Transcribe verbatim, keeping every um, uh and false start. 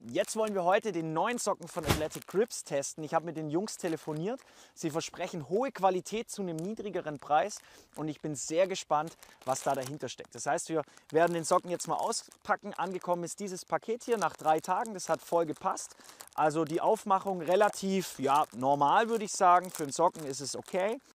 Jetzt wollen wir heute den neuen Socken von Athletic Grips testen. Ich habe mit den Jungs telefoniert. Sie versprechen hohe Qualität zu einem niedrigeren Preis und ich bin sehr gespannt, was da dahinter steckt. Das heißt, wir werden den Socken jetzt mal auspacken. Angekommen ist dieses Paket hier nach drei Tagen. Das hat voll gepasst. Also die Aufmachung relativ ja, normal, würde ich sagen. Für einen Socken ist es okay.